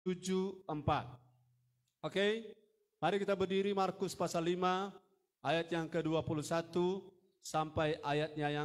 74. Oke, mari kita berdiri. Markus pasal 5 ayat yang ke-21 sampai ayatnya yang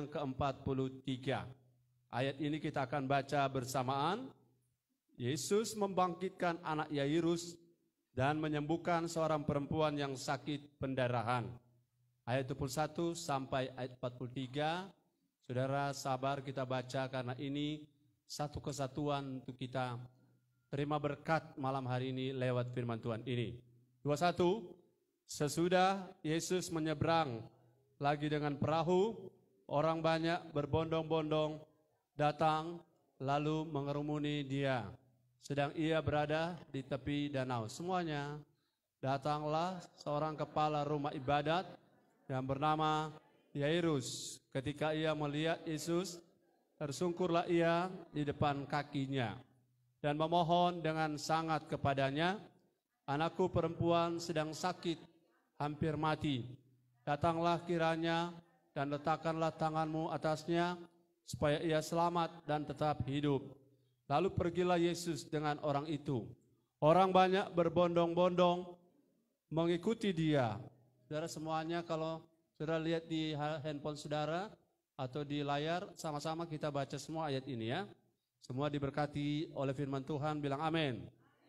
ke-43. Ayat ini kita akan baca bersamaan. Yesus membangkitkan anak Yairus dan menyembuhkan seorang perempuan yang sakit pendarahan. Ayat 21 sampai ayat 43. Saudara sabar kita baca karena ini satu kesatuan untuk kita terima berkat malam hari ini lewat firman Tuhan ini. 21. Sesudah Yesus menyeberang lagi dengan perahu, orang banyak berbondong-bondong datang lalu mengerumuni dia. Sedang ia berada di tepi danau. Semuanya datanglah seorang kepala rumah ibadat yang bernama Yairus. Ketika ia melihat Yesus, tersungkurlah ia di depan kakinya dan memohon dengan sangat kepadanya, "Anakku perempuan sedang sakit, hampir mati. Datanglah kiranya dan letakkanlah tanganmu atasnya, supaya ia selamat dan tetap hidup." Lalu pergilah Yesus dengan orang itu. Orang banyak berbondong-bondong mengikuti dia. Saudara semuanya, kalau saudara lihat di handphone saudara atau di layar, sama-sama kita baca semua ayat ini ya. Semua diberkati oleh firman Tuhan, bilang amin.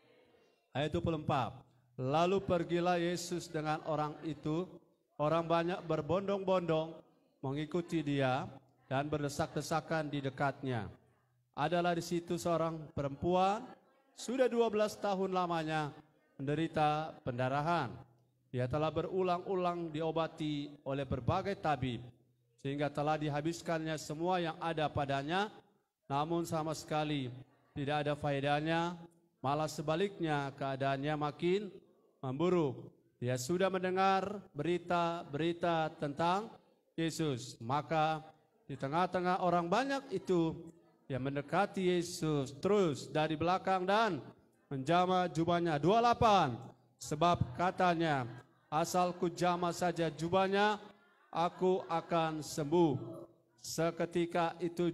Ayat 24. Lalu pergilah Yesus dengan orang itu. Orang banyak berbondong-bondong mengikuti dia dan berdesak-desakan di dekatnya. Adalah di situ seorang perempuan sudah 12 tahun lamanya menderita pendarahan. Dia telah berulang-ulang diobati oleh berbagai tabib sehingga telah dihabiskannya semua yang ada padanya, namun sama sekali tidak ada faedahnya, malah sebaliknya keadaannya makin memburuk. Dia sudah mendengar berita-berita tentang Yesus, maka di tengah-tengah orang banyak itu yang mendekati Yesus terus dari belakang dan menjama jubahnya. 28. Sebab katanya, asal ku jama saja jubahnya, aku akan sembuh. Seketika itu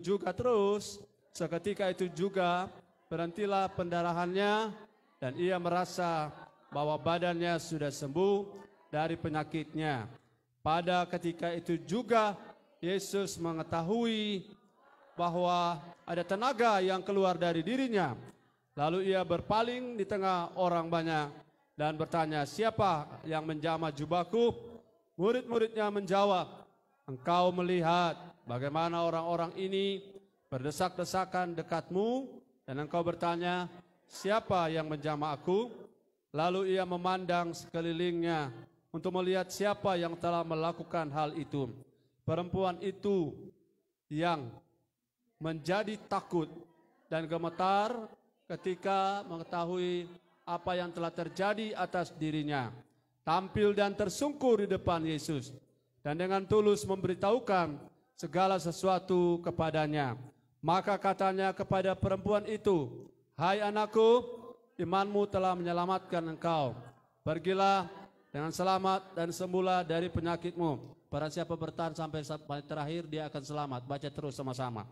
juga berhentilah pendarahannya dan ia merasa bahwa badannya sudah sembuh dari penyakitnya. Pada ketika itu juga Yesus mengetahui bahwa ada tenaga yang keluar dari dirinya. Lalu ia berpaling di tengah orang banyak dan bertanya, "Siapa yang menjamah jubahku?" Murid-muridnya menjawab, "Engkau melihat bagaimana orang-orang ini berdesak-desakan dekatmu, dan engkau bertanya, 'Siapa yang menjamah aku?'" Lalu ia memandang sekelilingnya untuk melihat siapa yang telah melakukan hal itu. Perempuan itu yang menjadi takut dan gemetar ketika mengetahui apa yang telah terjadi atas dirinya, tampil dan tersungkur di depan Yesus dan dengan tulus memberitahukan segala sesuatu kepadanya. Maka katanya kepada perempuan itu, "Hai anakku, imanmu telah menyelamatkan engkau. Pergilah dengan selamat dan sembuhlah dari penyakitmu." Barang siapa bertahan sampai terakhir, dia akan selamat. Baca terus sama-sama.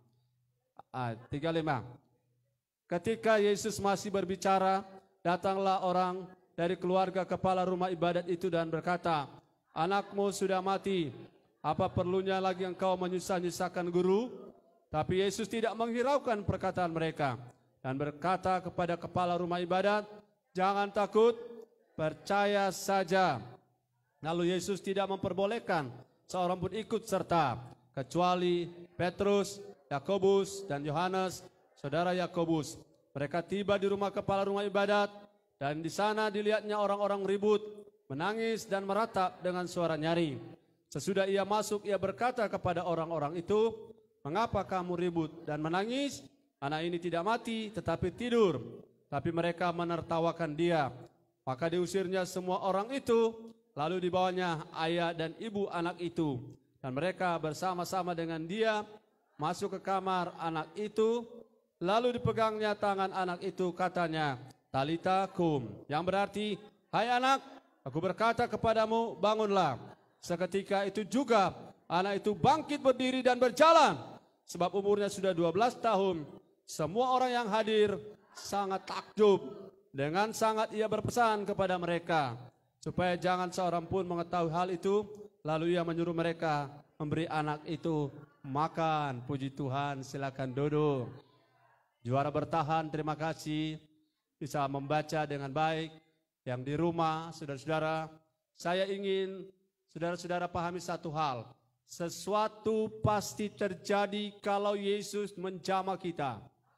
35. Ketika Yesus masih berbicara, datanglah orang dari keluarga kepala rumah ibadat itu dan berkata, "Anakmu sudah mati, apa perlunya lagi engkau menyusah-nyusahkan guru?" Tapi Yesus tidak menghiraukan perkataan mereka dan berkata kepada kepala rumah ibadat, "Jangan takut, percaya saja." Lalu Yesus tidak memperbolehkan seorang pun ikut serta, kecuali Petrus, Yakobus, dan Yohanes, saudara Yakobus. Mereka tiba di rumah kepala rumah ibadat, dan di sana dilihatnya orang-orang ribut, menangis dan meratap dengan suara nyaring. Sesudah ia masuk, ia berkata kepada orang-orang itu, "Mengapa kamu ribut dan menangis? Anak ini tidak mati, tetapi tidur." Tapi mereka menertawakan dia. Maka diusirnya semua orang itu, lalu dibawanya ayah dan ibu anak itu. Dan mereka bersama-sama dengan dia masuk ke kamar anak itu, lalu dipegangnya tangan anak itu, katanya, "Talita kum," yang berarti, "Hai anak, aku berkata kepadamu, bangunlah." Seketika itu juga anak itu bangkit berdiri dan berjalan, sebab umurnya sudah 12 tahun. Semua orang yang hadir sangat takjub Dengan sangat ia berpesan kepada mereka, supaya jangan seorang pun mengetahui hal itu. Lalu ia menyuruh mereka memberi anak itu makan. Puji Tuhan, silakan duduk. Juara bertahan, terima kasih bisa membaca dengan baik. Yang di rumah, saudara-saudara, saya ingin saudara-saudara pahami satu hal. Sesuatu pasti terjadi kalau Yesus menjamah kita.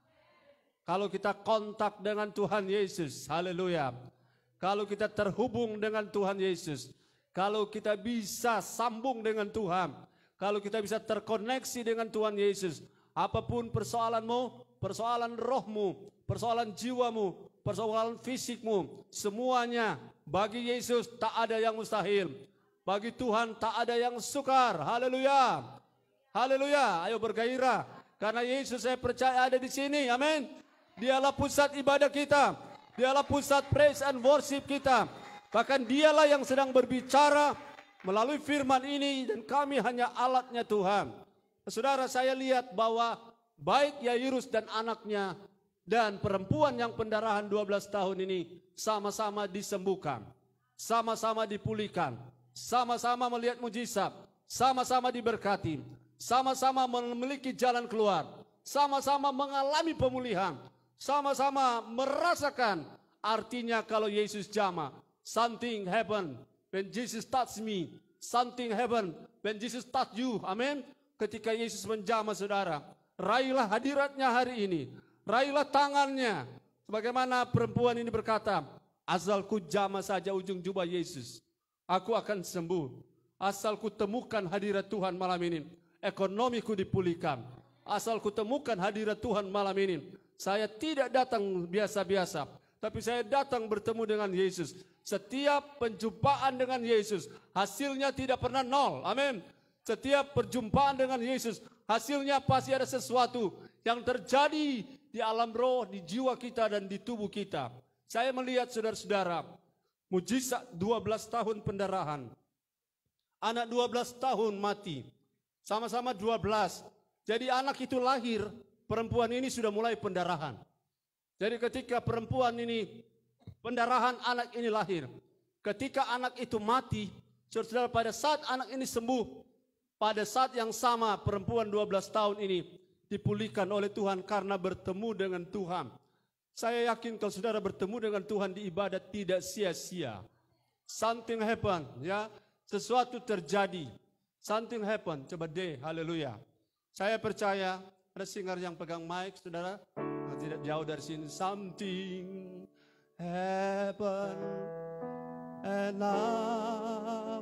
Kalau kita kontak dengan Tuhan Yesus, haleluya. Kalau kita terhubung dengan Tuhan Yesus, kalau kita bisa sambung dengan Tuhan, kalau kita bisa terkoneksi dengan Tuhan Yesus, apapun persoalanmu, persoalan rohmu, persoalan jiwamu, persoalan fisikmu, semuanya bagi Yesus tak ada yang mustahil. Bagi Tuhan tak ada yang sukar. Haleluya. Haleluya. Ayo bergairah. Karena Yesus saya percaya ada di sini. Amin. Dialah pusat ibadah kita. Dialah pusat praise and worship kita. Bahkan dialah yang sedang berbicara melalui firman ini dan kami hanya alatnya Tuhan. Saudara, saya lihat bahwa baik Yairus dan anaknya dan perempuan yang pendarahan 12 tahun ini sama-sama disembuhkan. Sama-sama dipulihkan. Sama-sama melihat mujizat. Sama-sama diberkati. Sama-sama memiliki jalan keluar. Sama-sama mengalami pemulihan. Sama-sama merasakan artinya kalau Yesus jamah. Something happen when Jesus touch me. Something happen when Jesus touch you. Amin. Ketika Yesus menjamah saudara. Raihlah hadiratnya hari ini. Raihlah tangannya. Sebagaimana perempuan ini berkata, asal ku jamah saja ujung jubah Yesus, aku akan sembuh. Asal ku temukan hadirat Tuhan malam ini, ekonomiku dipulihkan. Asal ku temukan hadirat Tuhan malam ini, saya tidak datang biasa-biasa, tapi saya datang bertemu dengan Yesus. Setiap penjumpaan dengan Yesus, hasilnya tidak pernah nol. Amin. Setiap perjumpaan dengan Yesus, hasilnya pasti ada sesuatu yang terjadi di alam roh, di jiwa kita dan di tubuh kita. Saya melihat saudara-saudara, mujizat 12 tahun pendarahan. Anak 12 tahun mati. Sama-sama 12. Jadi anak itu lahir, perempuan ini sudah mulai pendarahan. Jadi ketika perempuan ini pendarahan, anak ini lahir. Ketika anak itu mati, saudara-saudara, pada saat anak ini sembuh, pada saat yang sama perempuan 12 tahun ini dipulihkan oleh Tuhan karena bertemu dengan Tuhan. Saya yakin kalau saudara bertemu dengan Tuhan di ibadat tidak sia-sia. Something happen, ya, sesuatu terjadi. Something happen, coba deh, haleluya. Saya percaya ada singer yang pegang mic, saudara, tidak jauh dari sini. Something happen, and now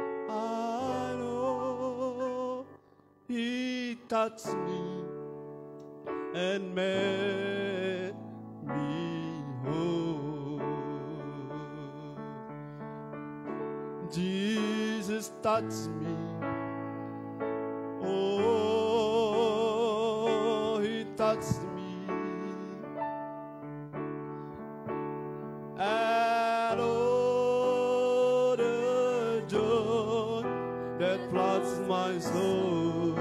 I know He touched me and made me whole. Jesus touched me. Oh, He touched me. And oh, the joy that floods my soul.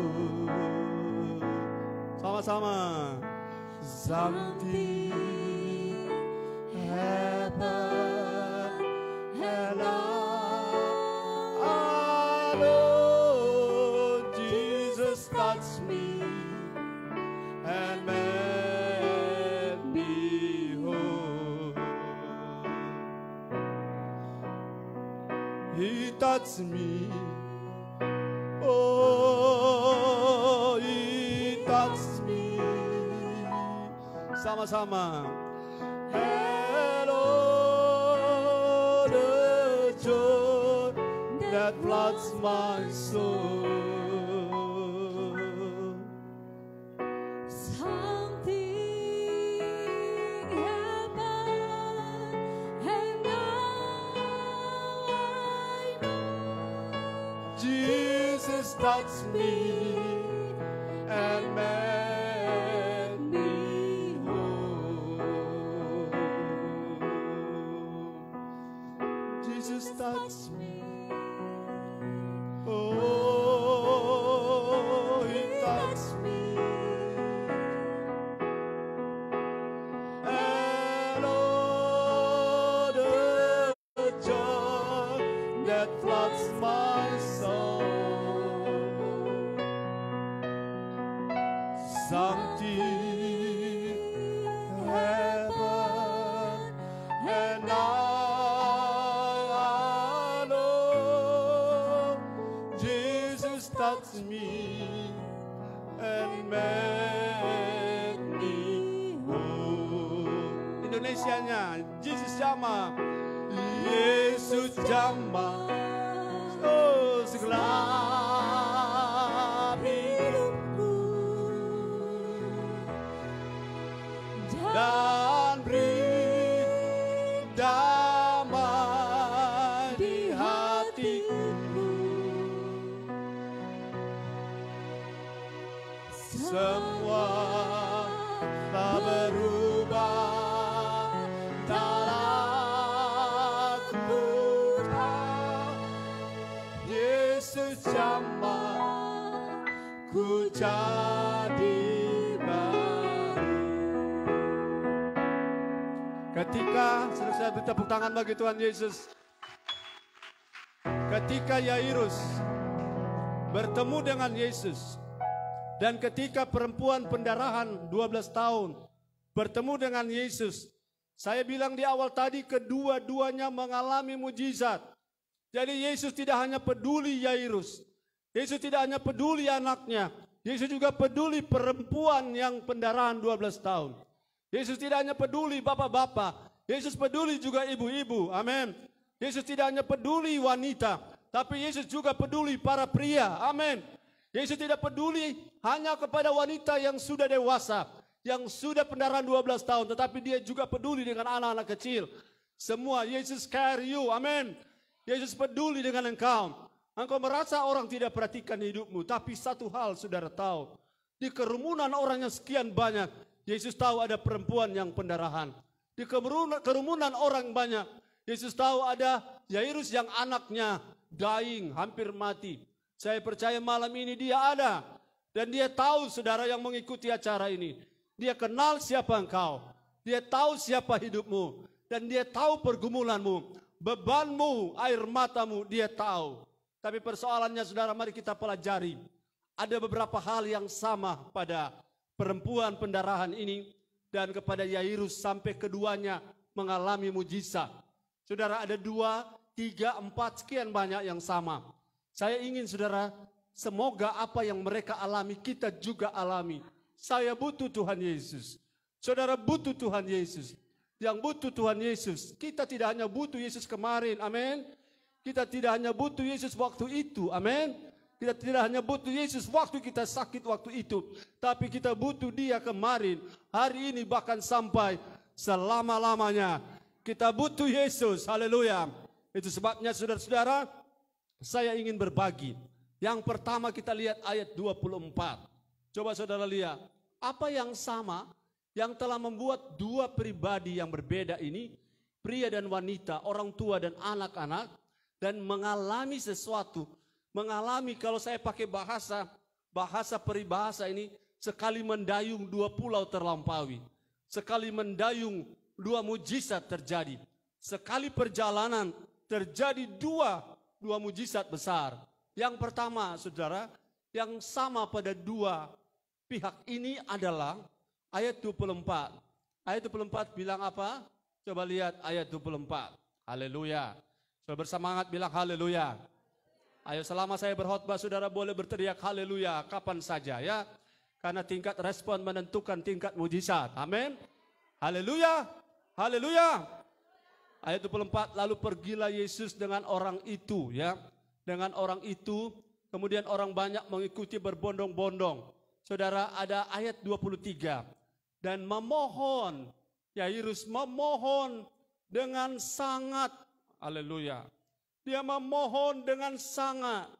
Sama-sama. Something happened, and I know Jesus touched me and made me whole. He touched me. Oh, He touched me. Sama-sama. Hello, the joy that floods my soul. Something happened, and now I know Jesus touched me and made me whole. Jesus touched me. Oh, He touched me. And oh, touch me and make me whole. Indonesianya, Jesus jamah, Yesus jamah, oh segelap hidupku, dan beri damai di hatiku. Semua tak berubah, tak aku tahu. Yesus jamah, ku jadi baru. Ketika, saudara-saudara, beri tepuk tangan bagi Tuhan Yesus. Ketika Yairus bertemu dengan Yesus, dan ketika perempuan pendarahan 12 tahun bertemu dengan Yesus, saya bilang di awal tadi, kedua-duanya mengalami mujizat. Jadi Yesus tidak hanya peduli Yairus, Yesus tidak hanya peduli anaknya, Yesus juga peduli perempuan yang pendarahan 12 tahun. Yesus tidak hanya peduli bapak-bapak, Yesus peduli juga ibu-ibu. Amin. Yesus tidak hanya peduli wanita, tapi Yesus juga peduli para pria. Amin. Yesus tidak peduli hanya kepada wanita yang sudah dewasa, yang sudah pendarahan 12 tahun, tetapi dia juga peduli dengan anak-anak kecil. Semua Yesus care you. Amin. Yesus peduli dengan engkau. Engkau merasa orang tidak perhatikan hidupmu, tapi satu hal saudara tahu, di kerumunan orang yang sekian banyak, Yesus tahu ada perempuan yang pendarahan. Di kerumunan orang banyak, Yesus tahu ada Yairus yang anaknya dying, hampir mati. Saya percaya malam ini dia ada. Dan dia tahu saudara yang mengikuti acara ini. Dia kenal siapa engkau. Dia tahu siapa hidupmu. Dan dia tahu pergumulanmu. Bebanmu, air matamu, dia tahu. Tapi persoalannya saudara, mari kita pelajari. Ada beberapa hal yang sama pada perempuan pendarahan ini. Dan kepada Yairus, sampai keduanya mengalami mujizat. Saudara, ada 2, 3, 4, sekian banyak yang sama. Saya ingin saudara, semoga apa yang mereka alami kita juga alami. Saya butuh Tuhan Yesus. Saudara butuh Tuhan Yesus. Yang butuh Tuhan Yesus. Kita tidak hanya butuh Yesus kemarin. Amin. Kita tidak hanya butuh Yesus waktu itu. Amin. Kita tidak hanya butuh Yesus waktu kita sakit waktu itu. Tapi kita butuh dia kemarin. Hari ini bahkan sampai selama-lamanya. Kita butuh Yesus. Haleluya. Itu sebabnya saudara-saudara, saya ingin berbagi. Yang pertama kita lihat ayat 24. Coba saudara lihat. Apa yang sama yang telah membuat dua pribadi yang berbeda ini, pria dan wanita, orang tua dan anak-anak, dan mengalami sesuatu. Mengalami, kalau saya pakai bahasa peribahasa ini, sekali mendayung 2 pulau terlampaui. Sekali mendayung 2 mujizat terjadi. Sekali perjalanan terjadi dua mujizat besar. Yang pertama, saudara, yang sama pada dua pihak ini adalah ayat 24. Ayat 24 bilang apa? Coba lihat ayat 24. Haleluya. Saudara bersemangat bilang haleluya. Ayo, selama saya berkhotbah saudara boleh berteriak haleluya kapan saja ya. Karena tingkat respon menentukan tingkat mujizat. Amin. Haleluya. Haleluya. Ayat 24, lalu pergilah Yesus dengan orang itu ya. Dengan orang itu, kemudian orang banyak mengikuti berbondong-bondong. Saudara, ada ayat 23. Dan memohon, Yairus memohon dengan sangat. Haleluya. Dia memohon dengan sangat.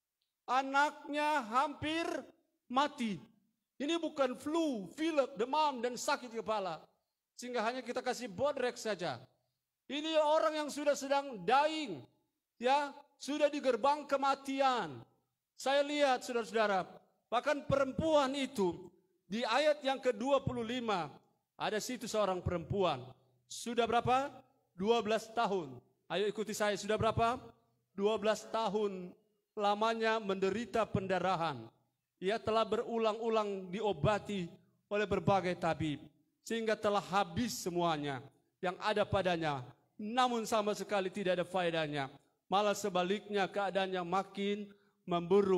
Anaknya hampir mati. Ini bukan flu, pilek, demam, dan sakit kepala. Sehingga hanya kita kasih bodrek saja. Ini orang yang sudah sedang dying. Ya, sudah di gerbang kematian. Saya lihat saudara-saudara, bahkan perempuan itu, di ayat yang ke-25, ada situ seorang perempuan. Sudah berapa? 12 tahun. Ayo ikuti saya, sudah berapa? 12 tahun lamanya menderita pendarahan. Ia telah berulang-ulang diobati oleh berbagai tabib. Sehingga telah habis semuanya yang ada padanya. Namun sama sekali tidak ada faedahnya. Malah sebaliknya keadaannya makin memburuk.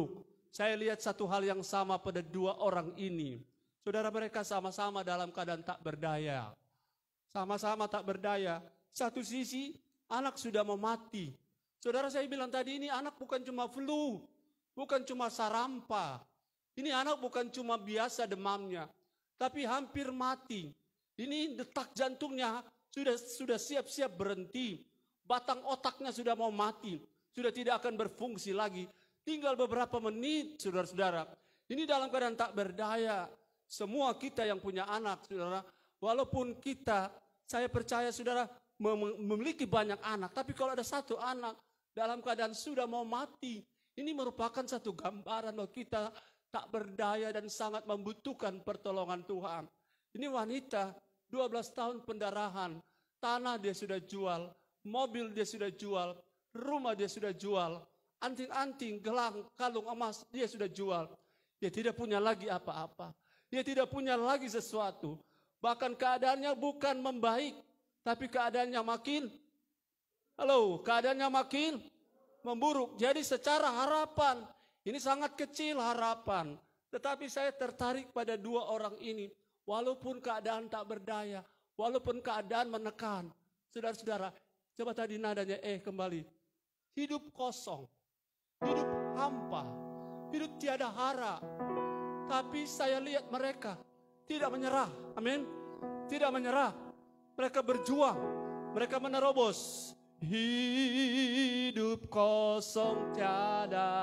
saya lihat satu hal yang sama pada dua orang ini. Saudara, mereka sama-sama dalam keadaan tak berdaya. Sama-sama tak berdaya. Satu sisi anak sudah mau mati. Saudara, saya bilang tadi ini anak bukan cuma flu, bukan cuma sarampa. Ini anak bukan cuma biasa demamnya, tapi hampir mati. Ini detak jantungnya sudah siap-siap berhenti. Batang otaknya sudah mau mati, sudah tidak akan berfungsi lagi. Tinggal beberapa menit, saudara-saudara. Ini dalam keadaan tak berdaya. Semua kita yang punya anak, saudara, walaupun kita, saya percaya saudara, memiliki banyak anak. Tapi kalau ada satu anak dalam keadaan sudah mau mati, ini merupakan satu gambaran bahwa kita tak berdaya dan sangat membutuhkan pertolongan Tuhan. Ini wanita, 12 tahun pendarahan, tanah dia sudah jual, mobil dia sudah jual, rumah dia sudah jual, anting-anting, gelang, kalung emas dia sudah jual. Dia tidak punya lagi apa-apa. Dia tidak punya lagi sesuatu. Bahkan keadaannya bukan membaik, tapi keadaannya keadaannya makin memburuk. Jadi secara harapan, ini sangat kecil harapan. Tetapi saya tertarik pada dua orang ini. Walaupun keadaan tak berdaya, walaupun keadaan menekan. Saudara-saudara, coba tadi nadanya kembali. Hidup kosong, hidup hampa, hidup tiada hara. Tapi saya lihat mereka tidak menyerah. Amin. Tidak menyerah. Mereka berjuang. Mereka menerobos. Hidup kosong tiada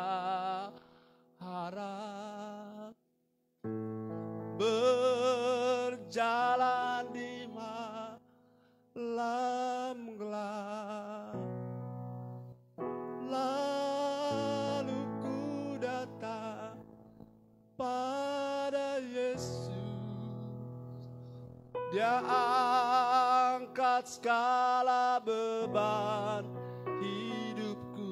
harap. Berjalan di malam gelap. Lalu ku datang pada Yesus. Dia angkat segala beban hidupku.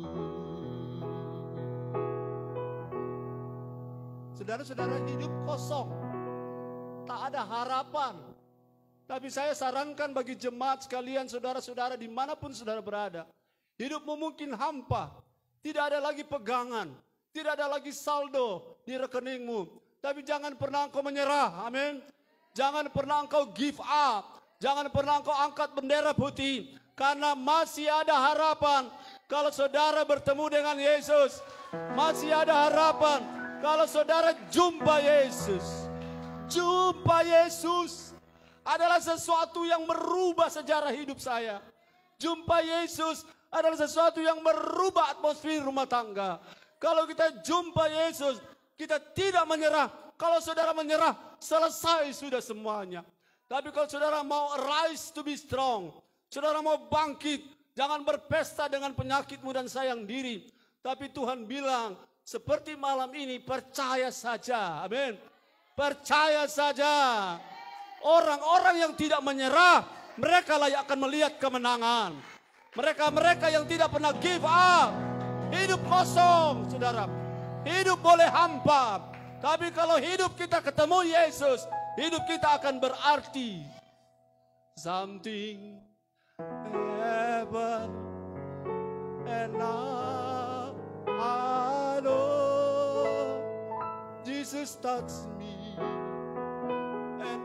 Saudara-saudara, hidup kosong, tak ada harapan. Tapi saya sarankan bagi jemaat sekalian, saudara-saudara dimanapun saudara berada, hidupmu mungkin hampa, tidak ada lagi pegangan, tidak ada lagi saldo di rekeningmu. Tapi jangan pernah engkau menyerah, amin. Jangan pernah engkau give up, jangan pernah engkau angkat bendera putih, karena masih ada harapan. Kalau saudara bertemu dengan Yesus, masih ada harapan. Kalau saudara jumpa Yesus, jumpa Yesus adalah sesuatu yang merubah sejarah hidup saya. Jumpa Yesus adalah sesuatu yang merubah atmosfer rumah tangga. Kalau kita jumpa Yesus, kita tidak menyerah. Kalau saudara menyerah, selesai sudah semuanya. Tapi kalau saudara mau rise to be strong, saudara mau bangkit, jangan berpesta dengan penyakitmu dan sayang diri. Tapi Tuhan bilang, seperti malam ini, percaya saja. Amin. Percaya saja. Orang-orang yang tidak menyerah, mereka lah yang akan melihat kemenangan. Mereka-mereka yang tidak pernah give up, hidup kosong, saudara. Hidup boleh hampa, tapi kalau hidup kita ketemu Yesus, hidup kita akan berarti. Something heaven and now I know Jesus touched me and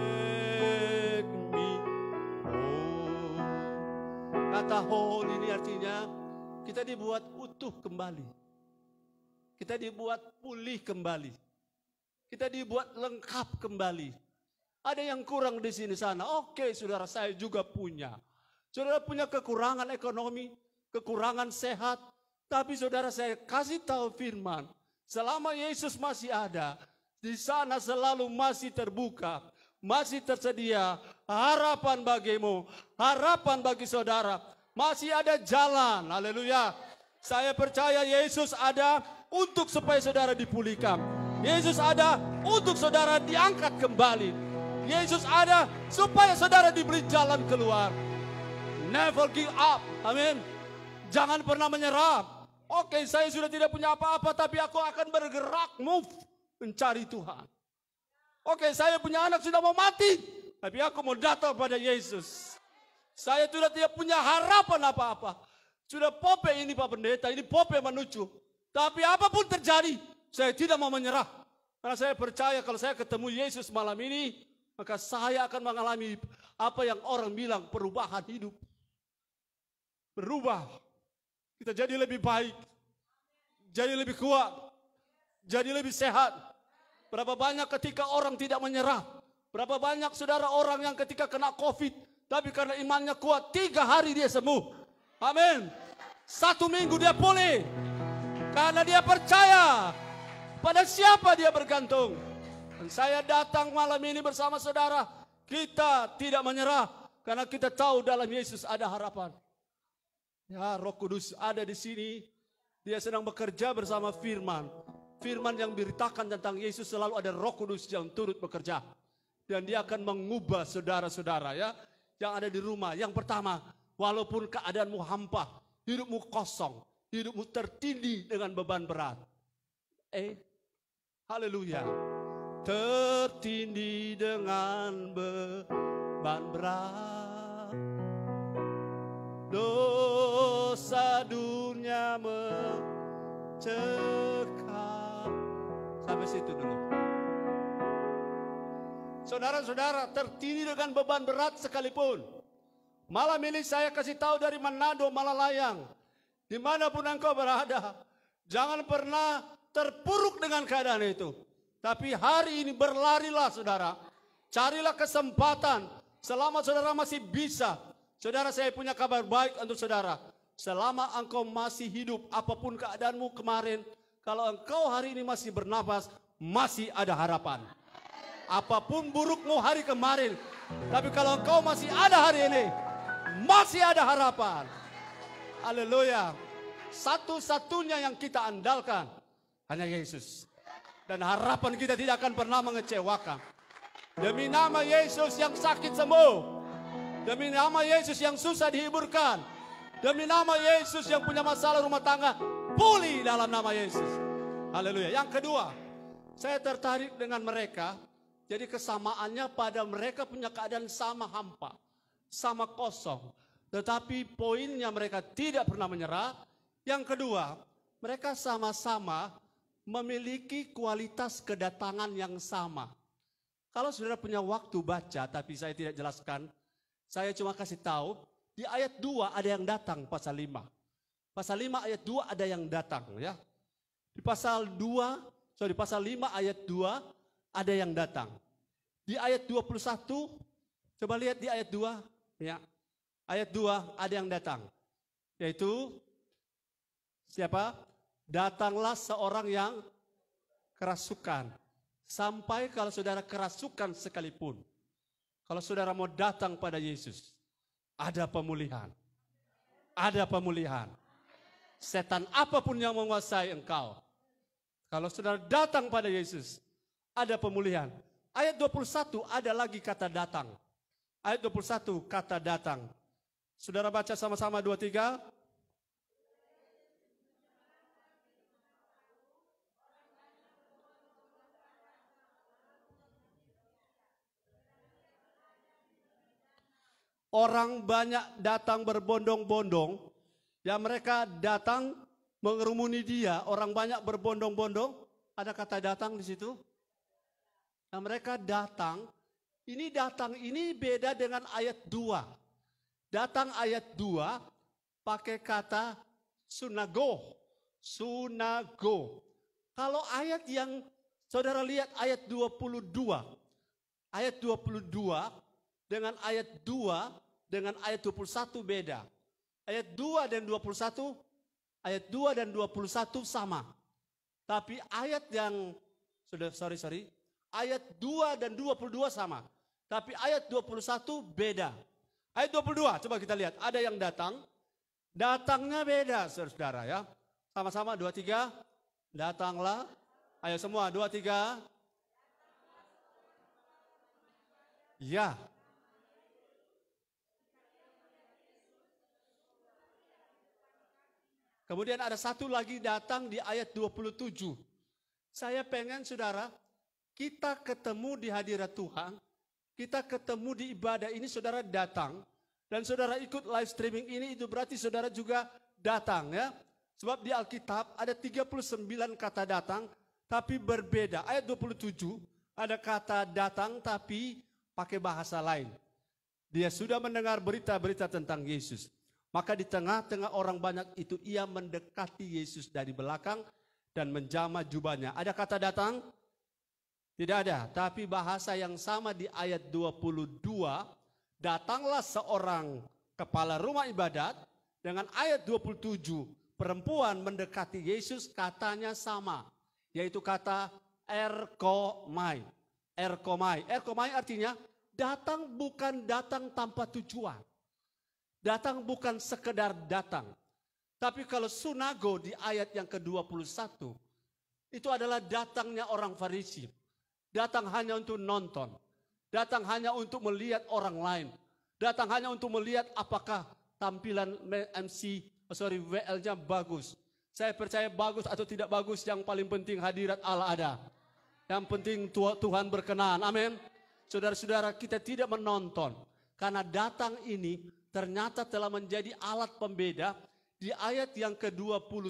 make me whole. Kata whole ini artinya kita dibuat utuh kembali. Kita dibuat pulih kembali. Kita dibuat lengkap kembali. Ada yang kurang di sini sana. Oke, saudara, saya juga punya. Saudara punya kekurangan ekonomi, kekurangan sehat. Tapi saudara, saya kasih tahu firman. Selama Yesus masih ada, di sana selalu masih terbuka, masih tersedia harapan bagimu, harapan bagi saudara. Masih ada jalan. Haleluya. Saya percaya Yesus ada untuk supaya saudara dipulihkan. Yesus ada untuk saudara diangkat kembali. Yesus ada supaya saudara diberi jalan keluar. Never give up. Amin. Jangan pernah menyerah. Oke, saya sudah tidak punya apa-apa, tapi aku akan bergerak, move, mencari Tuhan. Oke, saya punya anak sudah mau mati, tapi aku mau datang pada Yesus. Saya sudah tidak punya harapan apa-apa. Sudah pope ini Pak Pendeta, ini pope menuju. Tapi apapun terjadi, saya tidak mau menyerah. Karena saya percaya kalau saya ketemu Yesus malam ini, maka saya akan mengalami apa yang orang bilang perubahan hidup. Berubah. Kita jadi lebih baik. Jadi lebih kuat. Jadi lebih sehat. Berapa banyak ketika orang tidak menyerah. Berapa banyak saudara orang yang ketika kena COVID, tapi karena imannya kuat, 3 hari dia sembuh. Amin. 1 minggu dia pulih. Karena dia percaya pada siapa dia bergantung. Dan saya datang malam ini bersama saudara. Kita tidak menyerah. Karena kita tahu dalam Yesus ada harapan. Ya, Roh Kudus ada di sini. Dia sedang bekerja bersama firman. Firman yang beritakan tentang Yesus selalu ada Roh Kudus yang turut bekerja. Dan dia akan mengubah saudara-saudara ya. Yang ada di rumah. Yang pertama, walaupun keadaanmu hampa, hidupmu kosong, hidupmu tertindih dengan beban berat. Haleluya. Tertindih dengan beban berat. Dosa dunia mencekam. Sampai situ dulu. Saudara-saudara, tertindih dengan beban berat sekalipun. Malam ini saya kasih tahu dari Manado, Malalayang. Dimanapun engkau berada, jangan pernah terpuruk dengan keadaan itu. Tapi hari ini berlarilah saudara. Carilah kesempatan. Selama saudara masih bisa. Saudara, saya punya kabar baik untuk saudara. Selama engkau masih hidup, apapun keadaanmu kemarin, kalau engkau hari ini masih bernafas, masih ada harapan. Apapun burukmu hari kemarin, tapi kalau engkau masih ada hari ini, masih ada harapan. Haleluya. Satu-satunya yang kita andalkan hanya Yesus. Dan harapan kita tidak akan pernah mengecewakan. Demi nama Yesus yang sakit sembuh. Demi nama Yesus yang susah dihiburkan. Demi nama Yesus yang punya masalah rumah tangga, pulih dalam nama Yesus. Haleluya. Yang kedua, saya tertarik dengan mereka. Jadi kesamaannya pada mereka punya keadaan sama hampa, sama kosong. Tetapi poinnya mereka tidak pernah menyerah. Yang kedua, mereka sama-sama memiliki kualitas kedatangan yang sama. Kalau saudara punya waktu baca, tapi saya tidak jelaskan, saya cuma kasih tahu, di ayat 2 ada yang datang, pasal 5. Pasal 5 ayat 2 ada yang datang ya. Di pasal 5 ayat 2 ada yang datang. Di ayat 21, coba lihat di ayat 2 ya. Ayat 2 ada yang datang. Yaitu siapa? Datanglah seorang yang kerasukan. Sampai kalau saudara kerasukan sekalipun. Kalau saudara mau datang pada Yesus, ada pemulihan. Ada pemulihan. Setan apapun yang menguasai engkau, kalau saudara datang pada Yesus, ada pemulihan. Ayat 21 ada lagi kata datang. Ayat 21 kata datang. Saudara baca sama-sama 2-3. Orang banyak datang berbondong-bondong. Ya, mereka datang mengerumuni dia. Orang banyak berbondong-bondong. Ada kata datang di situ. Nah, mereka datang. Ini datang ini beda dengan ayat 2. Datang ayat 2 pakai kata sunago. Sunago. Kalau ayat yang saudara lihat ayat 22. Ayat 22 dengan ayat 2 dengan ayat 21 beda. Ayat 2 dan 21, ayat 2 dan 21 sama. Tapi ayat yang, ayat 2 dan 22 sama. Tapi ayat 21 beda. Ayat 22, coba kita lihat. Ada yang datang. Datangnya beda, saudara ya. Sama-sama, 2-3. Datanglah. Ayo semua, 2-3. Ya. Kemudian ada satu lagi datang di ayat 27. Saya pengen saudara, kita ketemu di hadirat Tuhan, kita ketemu di ibadah ini, saudara datang, dan saudara ikut live streaming ini, itu berarti saudara juga datang ya. Sebab di Alkitab ada 39 kata datang tapi berbeda. Ayat 27 ada kata datang tapi pakai bahasa lain. Dia sudah mendengar berita-berita tentang Yesus. Maka di tengah-tengah orang banyak itu ia mendekati Yesus dari belakang dan menjamah jubahnya. Ada kata datang? Tidak ada. Tapi bahasa yang sama di ayat 22. Datanglah seorang kepala rumah ibadat. Dengan ayat 27. Perempuan mendekati Yesus katanya sama. Yaitu kata erkomai. Erkomai. Erkomai artinya datang bukan datang tanpa tujuan. Datang bukan sekedar datang. Tapi kalau sunago di ayat yang ke-21. Itu adalah datangnya orang Farisi. Datang hanya untuk nonton. Datang hanya untuk melihat orang lain. Datang hanya untuk melihat apakah tampilan WL-nya bagus. Saya percaya bagus atau tidak bagus, yang paling penting hadirat Allah ada. Yang penting Tuhan berkenan. Amin. Saudara-saudara, kita tidak menonton. Karena datang ini ternyata telah menjadi alat pembeda. Di ayat yang ke-21,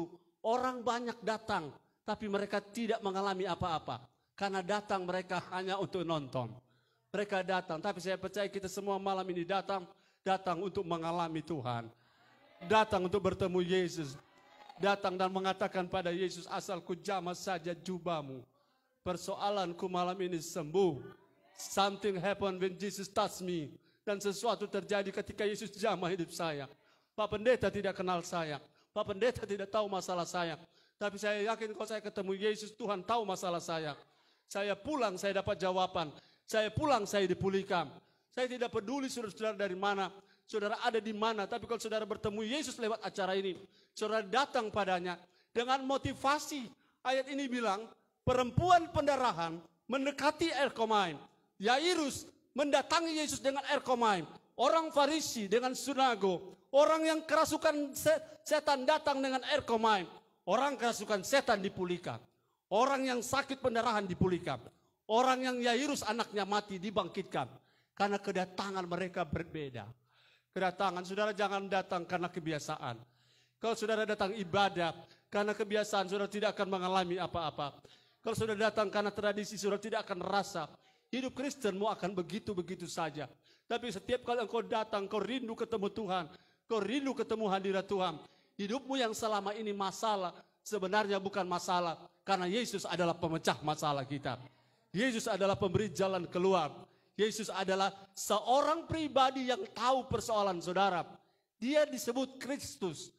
orang banyak datang. Tapi mereka tidak mengalami apa-apa. Karena datang mereka hanya untuk nonton. Mereka datang, tapi saya percaya kita semua malam ini datang untuk mengalami Tuhan. Datang untuk bertemu Yesus. Datang dan mengatakan pada Yesus, asal ku jamah saja jubahmu. Persoalanku malam ini sembuh. Something happened when Jesus touched me. Dan sesuatu terjadi ketika Yesus jamah hidup saya. Pak Pendeta tidak kenal saya. Pak Pendeta tidak tahu masalah saya. Tapi saya yakin kalau saya ketemu Yesus, Tuhan tahu masalah saya. Saya pulang, saya dapat jawaban. Saya pulang, saya dipulihkan. Saya tidak peduli saudara-saudara dari mana. Saudara ada di mana. Tapi kalau saudara bertemu Yesus lewat acara ini, saudara datang padanya dengan motivasi. Ayat ini bilang, perempuan pendarahan mendekati erkomain. Yairus mendatangi Yesus dengan erkomain. Orang Farisi dengan sunago. Orang yang kerasukan setan datang dengan erkomain. Orang kerasukan setan dipulihkan. Orang yang sakit pendarahan dipulihkan. Orang yang Yairus anaknya mati dibangkitkan. Karena kedatangan mereka berbeda. Kedatangan, saudara jangan datang karena kebiasaan. Kalau saudara datang ibadah, karena kebiasaan saudara tidak akan mengalami apa-apa. Kalau saudara datang karena tradisi, saudara tidak akan rasa. Hidup Kristenmu akan begitu-begitu saja. Tapi setiap kali engkau datang, kau rindu ketemu Tuhan. Kau rindu ketemu hadirat Tuhan. Hidupmu yang selama ini masalah, sebenarnya bukan masalah. Karena Yesus adalah pemecah masalah kita. Yesus adalah pemberi jalan keluar. Yesus adalah seorang pribadi yang tahu persoalan saudara. Dia disebut Kristus.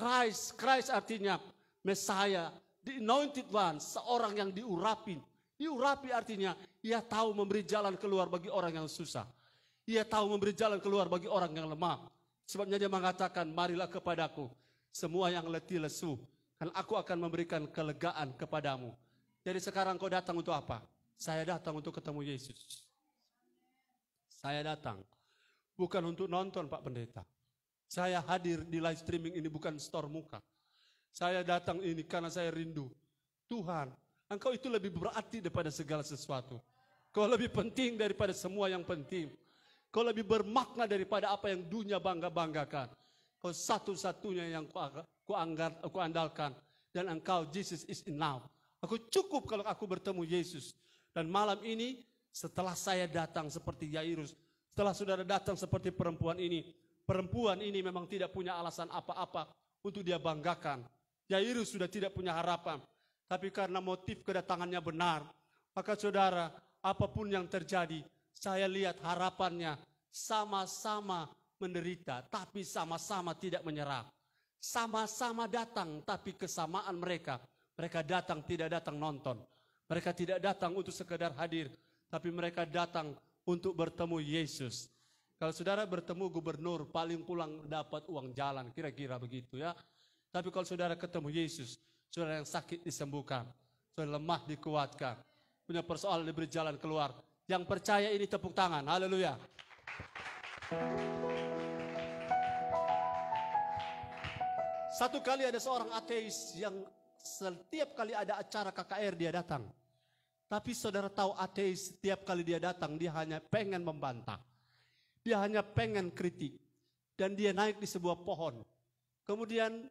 Christ artinya Messiah, the anointed one, seorang yang diurapi. Diurapi artinya ia tahu memberi jalan keluar bagi orang yang susah. Ia tahu memberi jalan keluar bagi orang yang lemah. Sebabnya dia mengatakan, marilah kepadaku semua yang letih lesu, dan aku akan memberikan kelegaan kepadamu. Jadi sekarang kau datang untuk apa? Saya datang untuk ketemu Yesus. Saya datang bukan untuk nonton Pak Pendeta. Saya hadir di live streaming ini bukan store muka. Saya datang ini karena saya rindu. Tuhan, Engkau itu lebih berarti daripada segala sesuatu. Kau lebih penting daripada semua yang penting. Kau lebih bermakna daripada apa yang dunia bangga-banggakan. Kau satu-satunya yang ku andalkan. Dan Engkau, Jesus is enough. Aku cukup kalau aku bertemu Yesus. Dan malam ini, setelah saya datang seperti Yairus, setelah saudara datang seperti perempuan ini memang tidak punya alasan apa-apa untuk dia banggakan. Yairus sudah tidak punya harapan. Tapi karena motif kedatangannya benar, maka saudara, apapun yang terjadi, saya lihat harapannya sama-sama menderita, tapi sama-sama tidak menyerah. Sama-sama datang, tapi kesamaan mereka datang tidak datang nonton. Mereka tidak datang untuk sekedar hadir, tapi mereka datang untuk bertemu Yesus. Kalau saudara bertemu gubernur, paling pulang dapat uang jalan, kira-kira begitu ya. Tapi kalau saudara ketemu Yesus, saudara yang sakit disembuhkan, saudara lemah dikuatkan, punya persoalan diberi jalan keluar. Yang percaya ini tepuk tangan, haleluya. Satu kali ada seorang ateis yang setiap kali ada acara KKR dia datang. Tapi saudara tahu ateis setiap kali dia datang dia hanya pengen membantah. Dia hanya pengen kritik. Dan dia naik di sebuah pohon. Kemudian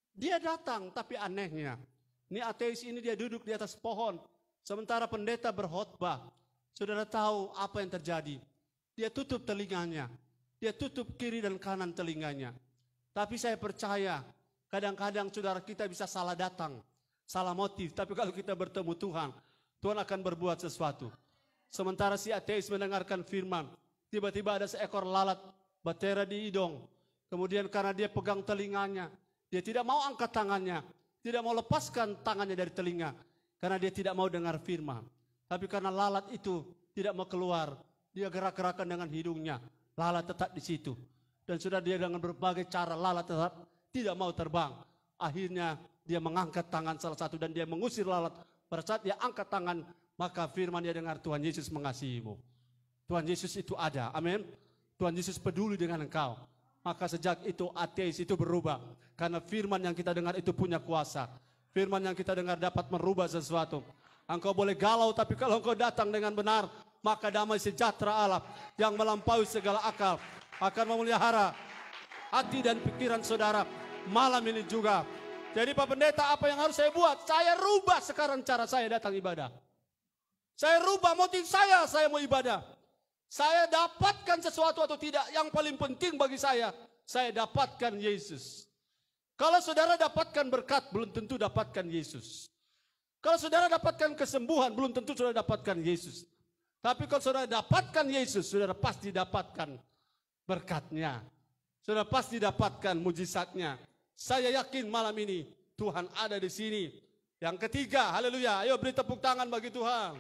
Dia datang, tapi anehnya, ini ateis ini dia duduk di atas pohon, sementara pendeta berkhotbah. Saudara tahu apa yang terjadi? Dia tutup telinganya, dia tutup kiri dan kanan telinganya. Tapi saya percaya, kadang-kadang saudara kita bisa salah datang, salah motif. Tapi kalau kita bertemu Tuhan, Tuhan akan berbuat sesuatu. Sementara si ateis mendengarkan firman, tiba-tiba ada seekor lalat batera di hidung. Kemudian karena dia pegang telinganya, dia tidak mau angkat tangannya, tidak mau lepaskan tangannya dari telinga, karena dia tidak mau dengar firman. Tapi karena lalat itu tidak mau keluar, dia gerak-gerakan dengan hidungnya, lalat tetap di situ. Dan sudah dia dengan berbagai cara, lalat tetap tidak mau terbang. Akhirnya dia mengangkat tangan salah satu dan dia mengusir lalat. Pada saat dia angkat tangan, maka firman dia dengar, Tuhan Yesus mengasihimu. Tuhan Yesus itu ada, amin. Tuhan Yesus peduli dengan engkau. Maka sejak itu ateis itu berubah. Karena firman yang kita dengar itu punya kuasa. Firman yang kita dengar dapat merubah sesuatu. Engkau boleh galau, tapi kalau engkau datang dengan benar, maka damai sejahtera Allah yang melampaui segala akal akan memelihara hati dan pikiran saudara malam ini juga. Jadi Pak Pendeta, apa yang harus saya buat? Saya rubah sekarang cara saya datang ibadah. Saya rubah motif saya mau ibadah. Saya dapatkan sesuatu atau tidak, yang paling penting bagi saya dapatkan Yesus. Kalau saudara dapatkan berkat, belum tentu dapatkan Yesus. Kalau saudara dapatkan kesembuhan, belum tentu saudara dapatkan Yesus. Tapi kalau saudara dapatkan Yesus, saudara pasti dapatkan berkatnya. Saudara pasti dapatkan mujizatnya. Saya yakin malam ini Tuhan ada di sini. Yang ketiga, haleluya. Ayo beri tepuk tangan bagi Tuhan.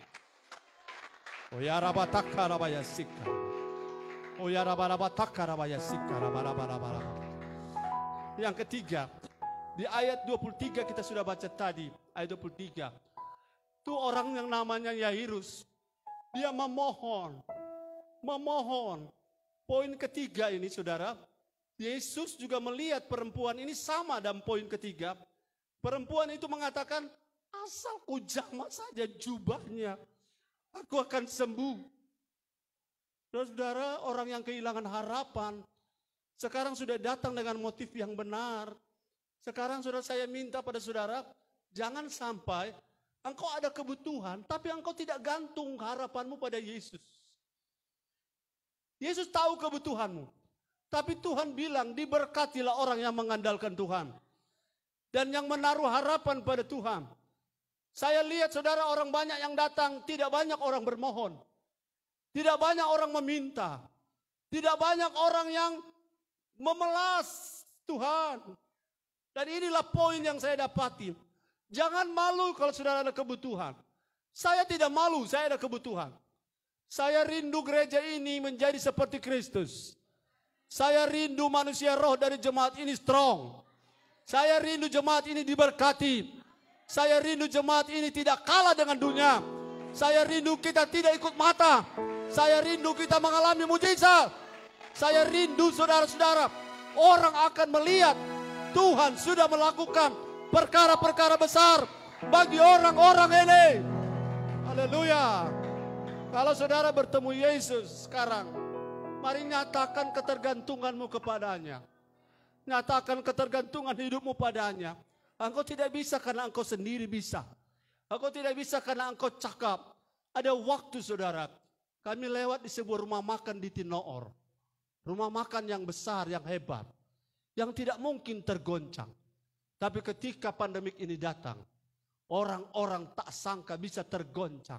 Oh ya rabataka rabaya sika. Oh ya rabataka rabaya sika rabarabara. Yang ketiga, di ayat 23 kita sudah baca tadi, ayat 23. Itu orang yang namanya Yairus. Dia memohon. Poin ketiga ini saudara, Yesus juga melihat perempuan ini sama dalam poin ketiga. Perempuan itu mengatakan, asal ku jamah saja jubahnya, aku akan sembuh. Saudara, orang yang kehilangan harapan, sekarang sudah datang dengan motif yang benar. Sekarang saudara, saya minta pada saudara, jangan sampai engkau ada kebutuhan, tapi engkau tidak gantung harapanmu pada Yesus. Yesus tahu kebutuhanmu. Tapi Tuhan bilang, diberkatilah orang yang mengandalkan Tuhan. Dan yang menaruh harapan pada Tuhan. Saya lihat saudara, orang banyak yang datang, tidak banyak orang bermohon. Tidak banyak orang meminta. Tidak banyak orang yang memelas Tuhan. Dan inilah poin yang saya dapati. Jangan malu kalau saudara ada kebutuhan. Saya tidak malu, saya ada kebutuhan. Saya rindu gereja ini menjadi seperti Kristus. Saya rindu manusia roh dari jemaat ini strong. Saya rindu jemaat ini diberkati. Saya rindu jemaat ini tidak kalah dengan dunia. Saya rindu kita tidak ikut mata. Saya rindu kita mengalami mujizat. Saya rindu saudara-saudara, orang akan melihat Tuhan sudah melakukan perkara-perkara besar bagi orang-orang ini. Haleluya. Kalau saudara bertemu Yesus sekarang, mari nyatakan ketergantunganmu kepadanya. Nyatakan ketergantungan hidupmu padanya. Engkau tidak bisa karena engkau sendiri bisa. Engkau tidak bisa karena engkau cakap. Ada waktu saudara, kami lewat di sebuah rumah makan di Tinoor. Rumah makan yang besar, yang hebat. Yang tidak mungkin tergoncang. Tapi ketika pandemik ini datang, orang-orang tak sangka bisa tergoncang.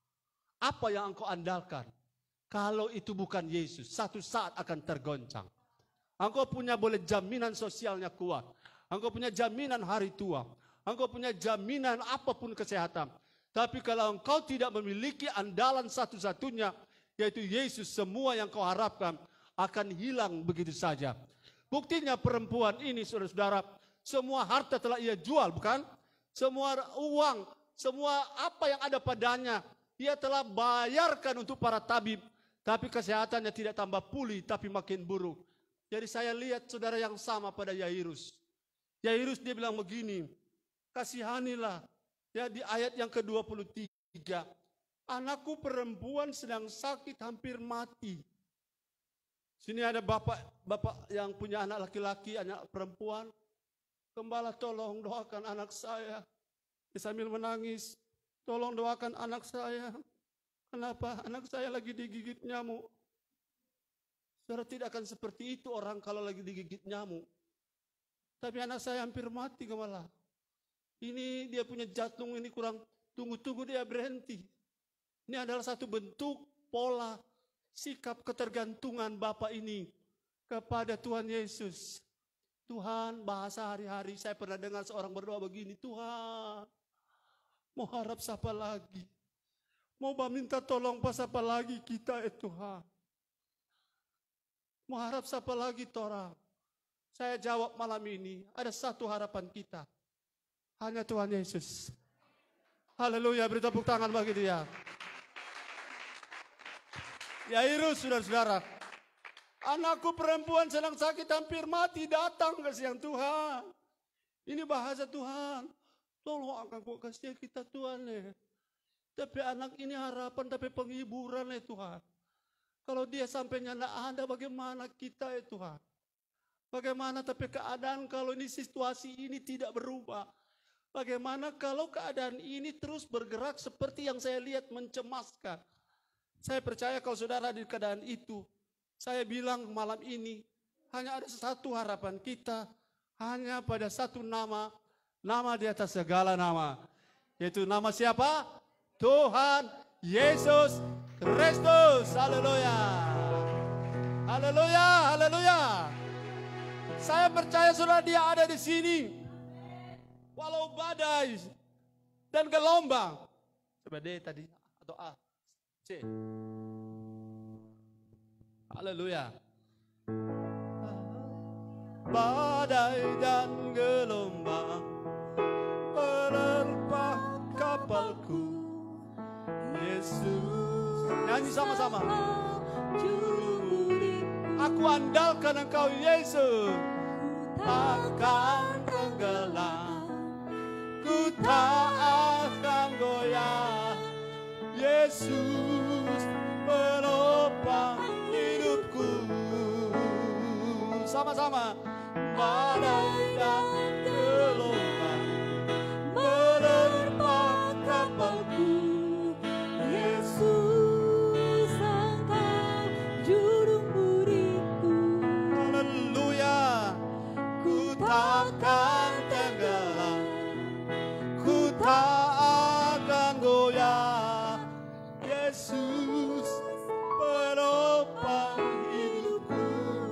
Apa yang engkau andalkan? Kalau itu bukan Yesus, satu saat akan tergoncang. Engkau punya boleh jaminan sosialnya kuat. Engkau punya jaminan hari tua. Engkau punya jaminan apapun kesehatan. Tapi kalau engkau tidak memiliki andalan satu-satunya, yaitu Yesus, semua yang kau harapkan akan hilang begitu saja. Buktinya perempuan ini, saudara-saudara, semua harta telah ia jual, bukan? Semua uang, semua apa yang ada padanya, ia telah bayarkan untuk para tabib. Tapi kesehatannya tidak tambah pulih, tapi makin buruk. Jadi saya lihat saudara yang sama pada Yairus. Yairus dia bilang begini, kasihanilah. Ya, di ayat yang ke-23, anakku perempuan sedang sakit hampir mati. Sini ada bapak yang punya anak laki-laki, anak perempuan. Gembala tolong doakan anak saya. Dia sambil menangis, tolong doakan anak saya. Kenapa? Anak saya lagi digigit nyamuk. Saudara, tidak akan seperti itu orang kalau lagi digigit nyamuk. Tapi anak saya hampir mati gembala. Ini dia punya jantung ini kurang, tunggu-tunggu dia berhenti. Ini adalah satu bentuk pola sikap ketergantungan Bapak ini kepada Tuhan Yesus. Tuhan, bahasa hari-hari saya pernah dengar seorang berdoa begini, Tuhan, mau harap siapa lagi? Mau minta tolong pas apa lagi kita Tuhan? Mau harap siapa lagi Torang? Saya jawab malam ini, ada satu harapan kita. Hanya Tuhan Yesus. Haleluya, beri tepuk tangan bagi dia. Yairus, saudara-saudara. Anakku perempuan sedang sakit hampir mati, datang ke siang Tuhan. Ini bahasa Tuhan. Tolong aku kasih kita Tuhan ya. Tapi anak ini harapan, tapi penghiburan ya Tuhan. Kalau dia sampainya tidak ada, bagaimana kita ya Tuhan? Bagaimana tapi keadaan kalau ini situasi ini tidak berubah? Bagaimana kalau keadaan ini terus bergerak seperti yang saya lihat mencemaskan? Saya percaya kalau saudara di keadaan itu, saya bilang malam ini hanya ada satu harapan kita, hanya pada satu nama, nama di atas segala nama, yaitu nama siapa? Tuhan Yesus Kristus. Haleluya. Haleluya, haleluya. Saya percaya saudara dia ada di sini. Walau badai dan gelombang. Coba D tadi atau A, C. Haleluya. Badai dan gelombang menerpa kapalku. Yesus. Nyanyi sama-sama. Aku andalkan Engkau Yesus. Takkan tenggelam, ku tak akan goyah. Yesus penopang hidupku. Sama-sama. Badai dan gelombang menerpa kapalku. Yesus Engkau juru muridku. Haleluya. Ku takkan tenggelam, ku tak akan goyah. Yesus penopang hidupku.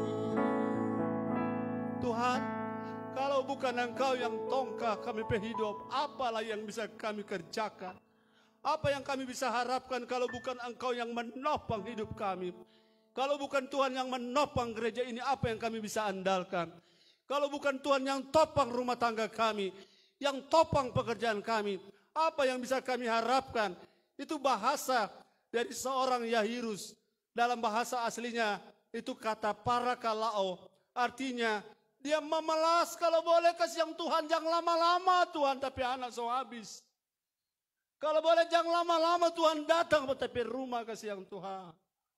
Tuhan, kalau bukan Engkau yang tongkah kami hidup, apalah yang bisa kami kerjakan? Apa yang kami bisa harapkan kalau bukan Engkau yang menopang hidup kami? Kalau bukan Tuhan yang menopang gereja ini, apa yang kami bisa andalkan? Kalau bukan Tuhan yang topang rumah tangga kami, yang topang pekerjaan kami, apa yang bisa kami harapkan? Itu bahasa dari seorang Yairus. Dalam bahasa aslinya itu kata parakalao. Artinya dia memelas, kalau boleh kasih yang Tuhan jangan lama-lama Tuhan, tapi anak so habis. Kalau boleh jangan lama-lama Tuhan datang, tapi rumah kasih yang Tuhan.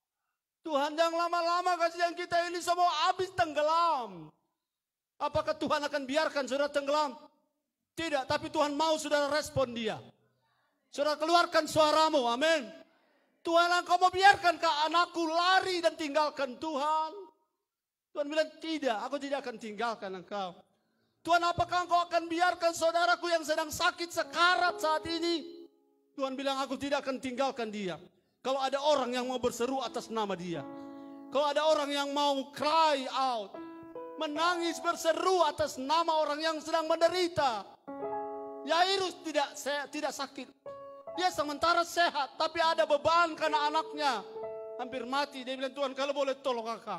Tuhan jangan lama-lama kasih yang kita ini semua habis tenggelam. Apakah Tuhan akan biarkan saudara tenggelam? Tidak, tapi Tuhan mau saudara respon dia. Saudara keluarkan suaramu, amin. Tuhan, Engkau mau biarkan ke anakku lari dan tinggalkan Tuhan? Tuhan bilang tidak, aku tidak akan tinggalkan engkau. Tuhan, apakah Engkau akan biarkan saudaraku yang sedang sakit sekarat saat ini? Tuhan bilang aku tidak akan tinggalkan dia. Kalau ada orang yang mau berseru atas nama dia. Kalau ada orang yang mau cry out. Menangis berseru atas nama orang yang sedang menderita. Yairus tidak sakit. Dia sementara sehat. Tapi ada beban karena anaknya hampir mati. Dia bilang Tuhan kalau boleh tolong kakak.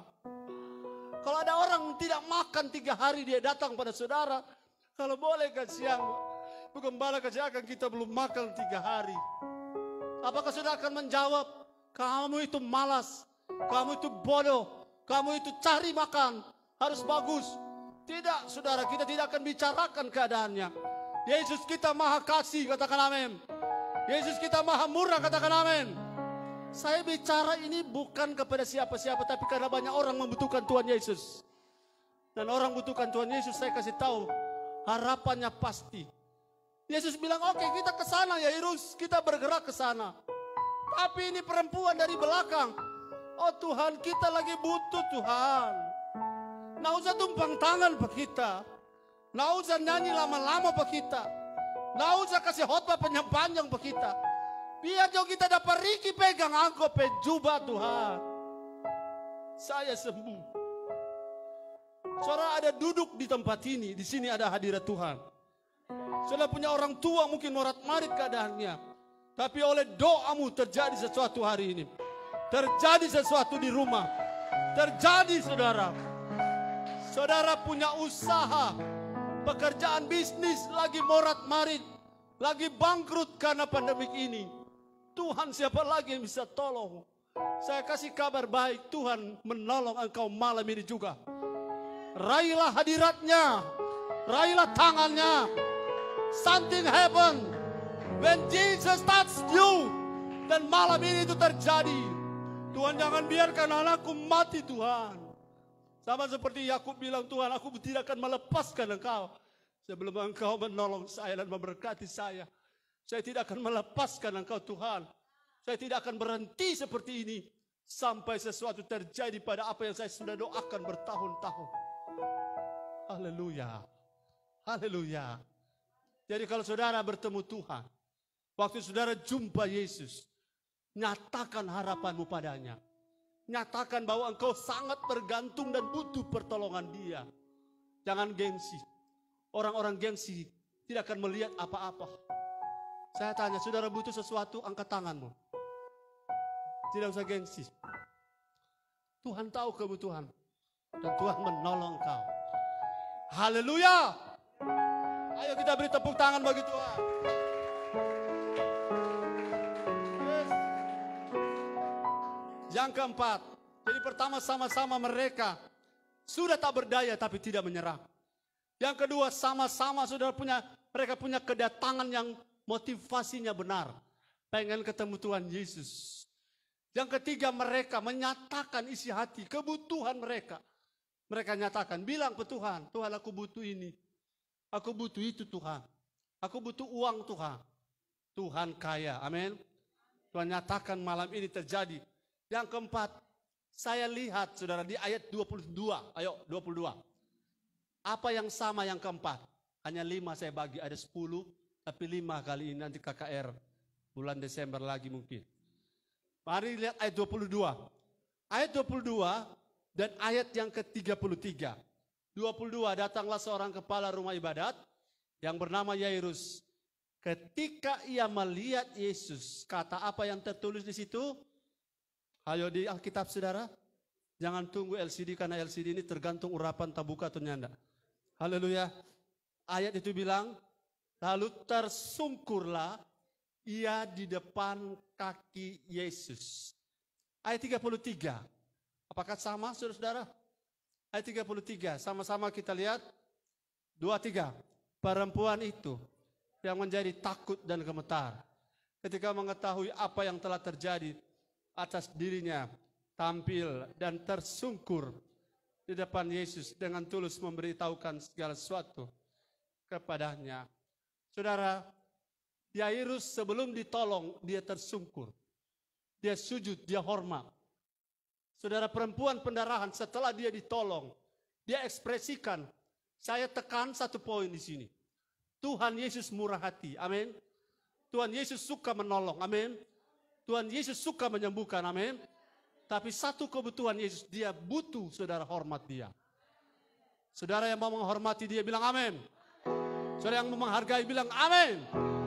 Kalau ada orang tidak makan 3 hari dia datang pada saudara. Kalau boleh kasih yang Gembala kasih akan kita belum makan 3 hari. Apakah saudara akan menjawab, kamu itu malas, kamu itu bodoh, kamu itu cari makan, harus bagus. Tidak saudara, kita tidak akan bicarakan keadaannya. Yesus kita maha kasih, katakan amin. Yesus kita maha murah, katakan amin. Saya bicara ini bukan kepada siapa-siapa, tapi karena banyak orang membutuhkan Tuhan Yesus. Dan orang membutuhkan Tuhan Yesus, saya kasih tahu. harapannya pasti. Yesus bilang, oke, kita ke sana Yairus, kita bergerak ke sana. Tapi ini perempuan dari belakang. Oh Tuhan, kita lagi butuh Tuhan. Nggak usah tumpang tangan pak kita. Nggak usah nyanyi lama-lama pak kita. Nggak usah kasih khotbah panjang-panjang pak kita. Biar jauh kita dapat Riki pegang angkot jubah Tuhan. Saya sembuh. Saudara ada duduk di tempat ini, di sini ada hadirat Tuhan. Saudara punya orang tua mungkin morat-marit keadaannya. Tapi oleh doamu terjadi sesuatu hari ini. Terjadi sesuatu di rumah. Terjadi saudara. Saudara punya usaha. Pekerjaan bisnis lagi morat-marit. Lagi bangkrut karena pandemik ini. Tuhan siapa lagi yang bisa tolong? Saya kasih kabar baik. Tuhan menolong engkau malam ini juga. Raihlah hadiratnya. Raihlah tangannya. Something happen when Jesus touch you. Dan malam ini itu terjadi. Tuhan jangan biarkan anakku mati Tuhan. Sama seperti Yakub bilang, Tuhan aku tidak akan melepaskan engkau sebelum engkau menolong saya dan memberkati saya. Saya tidak akan melepaskan engkau Tuhan. Saya tidak akan berhenti seperti ini sampai sesuatu terjadi pada apa yang saya sudah doakan bertahun-tahun. Haleluya. Haleluya. Jadi kalau saudara bertemu Tuhan, waktu saudara jumpa Yesus, nyatakan harapanmu padanya. Nyatakan bahwa engkau sangat bergantung dan butuh pertolongan dia. Jangan gengsi. Orang-orang gengsi tidak akan melihat apa-apa. Saya tanya, saudara butuh sesuatu, angkat tanganmu. Tidak usah gengsi. Tuhan tahu kebutuhan. Dan Tuhan menolong engkau. Haleluya. Ayo kita beri tepuk tangan bagi Tuhan. Yes. Yang keempat. Jadi pertama sama-sama mereka sudah tak berdaya tapi tidak menyerah. Yang kedua sama-sama mereka punya kedatangan yang motivasinya benar. Pengen ketemu Tuhan Yesus. Yang ketiga mereka menyatakan isi hati kebutuhan mereka. Mereka nyatakan bilang ke Tuhan, Tuhan aku butuh ini. Aku butuh itu Tuhan. Aku butuh uang Tuhan. Tuhan kaya. Amin. Tuhan nyatakan malam ini terjadi. Yang keempat. Saya lihat saudara di ayat 22. Ayo 22. Apa yang sama yang keempat? Hanya 5 saya bagi. Ada 10. Tapi 5 kali ini nanti KKR. Bulan Desember lagi mungkin. Mari lihat ayat 22. Ayat 22 dan ayat yang ke-33. 22, datanglah seorang kepala rumah ibadat yang bernama Yairus. Ketika ia melihat Yesus, kata apa yang tertulis di situ? Ayo di Alkitab saudara. Jangan tunggu LCD karena LCD ini tergantung urapan tabuka atau nyanda. Haleluya. Ayat itu bilang, lalu tersungkurlah ia di depan kaki Yesus. Ayat 33. Apakah sama saudara-saudara? Ayat 33, sama-sama kita lihat. 23, perempuan itu yang menjadi takut dan gemetar. Ketika mengetahui apa yang telah terjadi atas dirinya, tampil dan tersungkur di depan Yesus dengan tulus memberitahukan segala sesuatu kepadanya. Saudara, Yairus sebelum ditolong, dia tersungkur. Dia sujud, dia hormat. Saudara perempuan pendarahan setelah dia ditolong, dia ekspresikan, saya tekan satu poin di sini. Tuhan Yesus murah hati, amin. Tuhan Yesus suka menolong, amin. Tuhan Yesus suka menyembuhkan, amin. Tapi satu kebutuhan Yesus, dia butuh saudara hormat dia. Saudara yang mau menghormati dia bilang amin. Saudara yang mau menghargai bilang amin.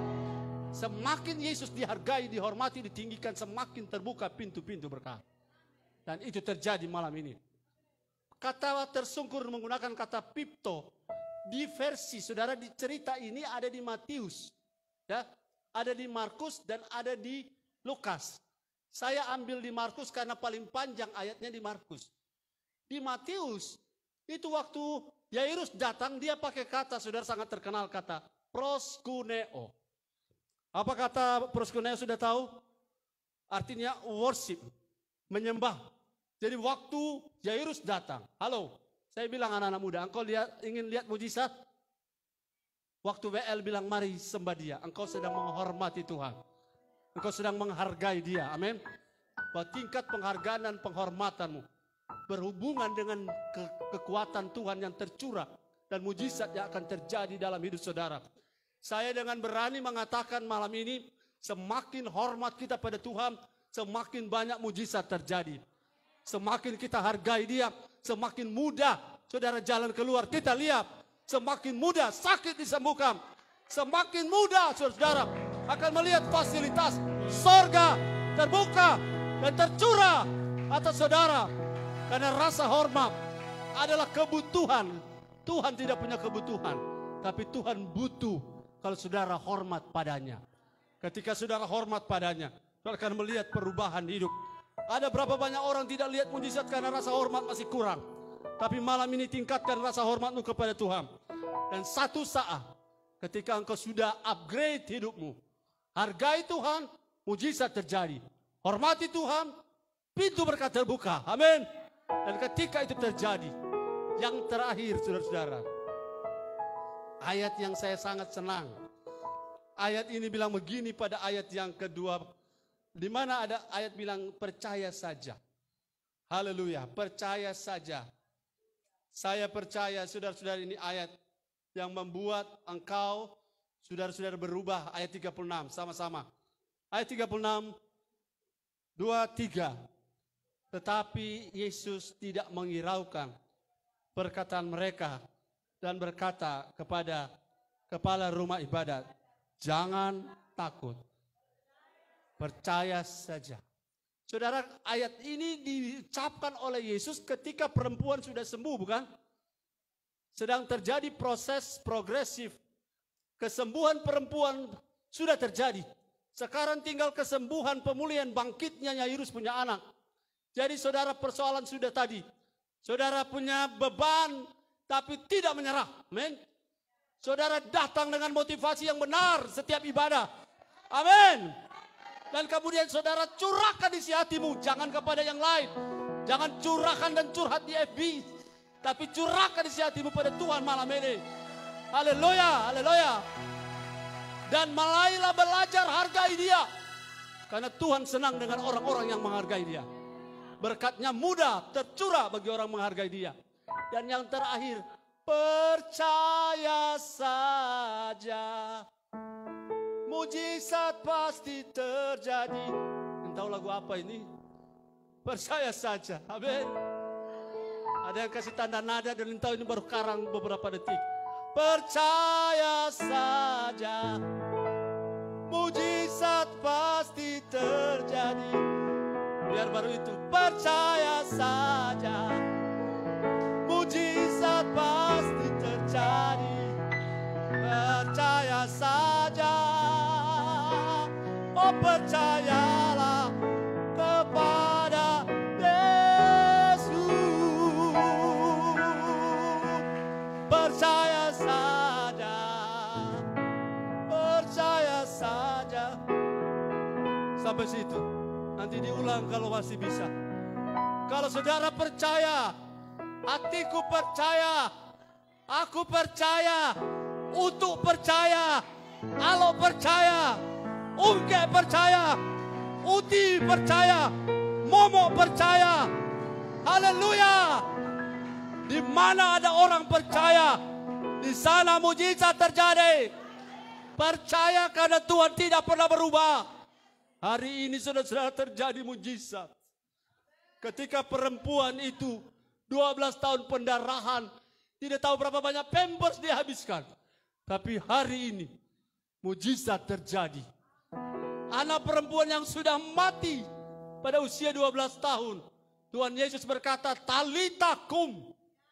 Semakin Yesus dihargai, dihormati, ditinggikan, semakin terbuka pintu-pintu berkah. Dan itu terjadi malam ini. Kata tersungkur menggunakan kata pipto. Di versi saudara di cerita ini ada di Matius. Ya, ada di Markus dan ada di Lukas. Saya ambil di Markus karena paling panjang ayatnya di Markus. Di Matius itu waktu Yairus datang dia pakai kata saudara sangat terkenal kata proskuneo. Apa kata proskuneo sudah tahu? Artinya worship, menyembah. Jadi waktu Yairus datang, halo, saya bilang anak-anak muda, engkau ingin lihat mujizat? Waktu WL bilang mari sembah dia, engkau sedang menghormati Tuhan. Engkau sedang menghargai dia, amin. Bahwa tingkat penghargaan dan penghormatanmu berhubungan dengan kekuatan Tuhan yang tercurah dan mujizat yang akan terjadi dalam hidup saudara. Saya dengan berani mengatakan malam ini, semakin hormat kita pada Tuhan, semakin banyak mujizat terjadi. Semakin kita hargai dia, semakin mudah saudara jalan keluar. Kita lihat, semakin mudah sakit disembuhkan. Semakin mudah saudara akan melihat fasilitas sorga terbuka dan tercurah atas saudara. Karena rasa hormat adalah kebutuhan. Tuhan tidak punya kebutuhan, tapi Tuhan butuh kalau saudara hormat padanya. Ketika saudara hormat padanya, saudara akan melihat perubahan hidup. Ada berapa banyak orang tidak lihat mujizat karena rasa hormat masih kurang. Tapi malam ini tingkatkan rasa hormatmu kepada Tuhan. Dan satu saat ketika engkau sudah upgrade hidupmu, hargai Tuhan, mujizat terjadi. Hormati Tuhan, pintu berkat terbuka. Amin. Dan ketika itu terjadi, yang terakhir saudara-saudara, ayat yang saya sangat senang. Ayat ini bilang begini pada ayat yang kedua, di mana ada ayat bilang percaya saja. Haleluya, percaya saja. Saya percaya saudara-saudara, ini ayat yang membuat engkau saudara-saudara berubah. Ayat 36 sama-sama. Ayat 36 2-3. Tetapi Yesus tidak menghiraukan perkataan mereka dan berkata kepada kepala rumah ibadat, jangan takut, percaya saja. Saudara, ayat ini diucapkan oleh Yesus ketika perempuan sudah sembuh, bukan? Sedang terjadi proses progresif. Kesembuhan perempuan sudah terjadi. Sekarang tinggal kesembuhan, pemulihan, bangkitnya Yairus punya anak. Jadi saudara, persoalan sudah tadi. Saudara punya beban tapi tidak menyerah. Amin. Saudara datang dengan motivasi yang benar setiap ibadah. Amin. Dan kemudian saudara curahkan isi hatimu, jangan kepada yang lain. Jangan curahkan dan curhat di FB, tapi curahkan isi hatimu pada Tuhan malam ini. Haleluya, haleluya. Dan mulailah belajar hargai dia. Karena Tuhan senang dengan orang-orang yang menghargai dia. Berkatnya mudah tercurah bagi orang menghargai dia. Dan yang terakhir, percaya saja, mujizat pasti terjadi. Entah lagu apa ini? Percaya saja. Amin. Ada yang kasih tanda nada dan entah ini baru karang beberapa detik. Percaya saja, mujizat pasti terjadi. Biar baru itu, percaya saja, mujizat pasti terjadi. Percaya saja, oh percayalah kepada Yesus. Percaya saja, percaya saja. Sampai situ. Nanti diulang kalau masih bisa. Kalau saudara percaya, hatiku percaya, aku percaya, untuk percaya, Alo percaya, Ungke percaya, Uti percaya, Momo percaya. Haleluya. Di mana ada orang percaya, di sana mujizat terjadi. Percaya karena Tuhan tidak pernah berubah. Hari ini saudara-saudara terjadi mujizat. Ketika perempuan itu 12 tahun pendarahan, tidak tahu berapa banyak pampers dihabiskan. Tapi hari ini mujizat terjadi. Anak perempuan yang sudah mati pada usia 12 tahun. Tuhan Yesus berkata, Talita kum.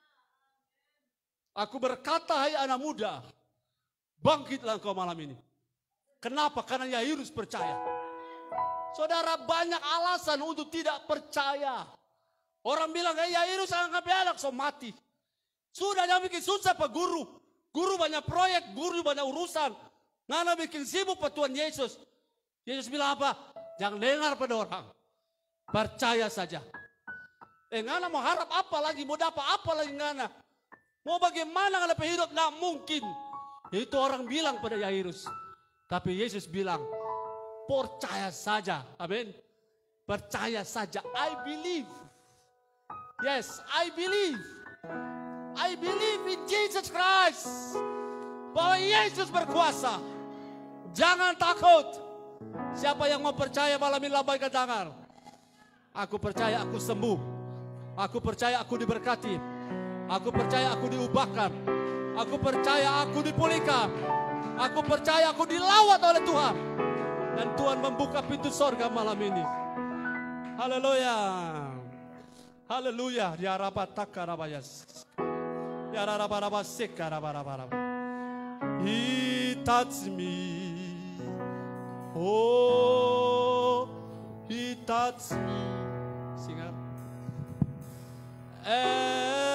Aku berkata, hai anak muda, bangkitlah engkau malam ini. Kenapa? Karena Yairus percaya. Saudara, banyak alasan untuk tidak percaya. Orang bilang, Yairus angkat anak, so mati. Sudah yang bikin susah Pak Guru. Guru banyak proyek, guru banyak urusan. Ngana bikin sibuk Pak Tuhan Yesus. Yesus bilang apa? Jangan dengar pada orang. Percaya saja. Ngana mau harap apa lagi? Mau dapat apa lagi ngana? Mau bagaimana ngana hidup? Nggak mungkin. Itu orang bilang pada Yairus. Tapi Yesus bilang, percaya saja. Amin. Percaya saja. I believe. Yes, I believe. I believe in Jesus Christ. Bahwa Yesus berkuasa. Jangan takut. Siapa yang mau percaya malam ini lambaikan tangan. Aku percaya aku sembuh. Aku percaya aku diberkati. Aku percaya aku diubahkan. Aku percaya aku dipulihkan. Aku percaya aku dilawat oleh Tuhan. Dan Tuhan membuka pintu sorga malam ini. Haleluya. Haleluya. Ya rabataka rabayas. Ya rabarabaseka rabarabara. He touched me. Oh, He touched me. Sing up.